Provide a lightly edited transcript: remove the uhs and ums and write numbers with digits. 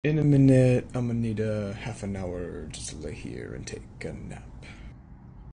In a minute, I'm gonna need a half an hour just to lay here and take a nap.